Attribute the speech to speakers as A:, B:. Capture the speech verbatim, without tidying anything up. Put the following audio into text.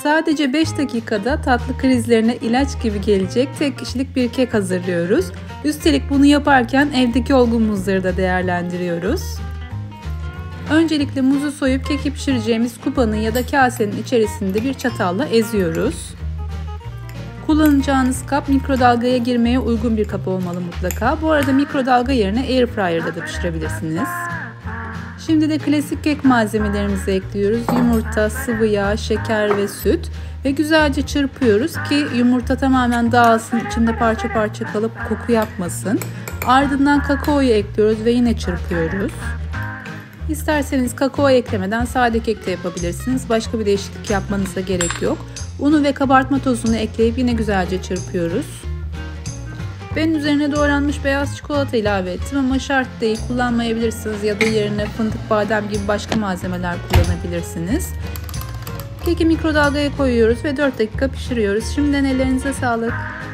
A: Sadece beş dakikada tatlı krizlerine ilaç gibi gelecek tek kişilik bir kek hazırlıyoruz. Üstelik bunu yaparken evdeki olgun muzları da değerlendiriyoruz. Öncelikle muzu soyup keki pişireceğimiz kupanın ya da kasenin içerisinde bir çatalla eziyoruz. Kullanacağınız kap mikrodalgaya girmeye uygun bir kap olmalı mutlaka. Bu arada mikrodalga yerine airfryer'da da pişirebilirsiniz. Şimdi de klasik kek malzemelerimizi ekliyoruz. Yumurta, sıvı yağ, şeker ve süt. Ve güzelce çırpıyoruz ki yumurta tamamen dağılsın, içinde parça parça kalıp koku yapmasın. Ardından kakaoyu ekliyoruz ve yine çırpıyoruz. İsterseniz kakao eklemeden sade kek de yapabilirsiniz. Başka bir değişiklik yapmanıza gerek yok. Unu ve kabartma tozunu ekleyip yine güzelce çırpıyoruz. Ben üzerine doğranmış beyaz çikolata ilave ettim ama şart değil, kullanmayabilirsiniz ya da yerine fındık, badem gibi başka malzemeler kullanabilirsiniz. Keki mikrodalgaya koyuyoruz ve dört dakika pişiriyoruz. Şimdiden ellerinize sağlık.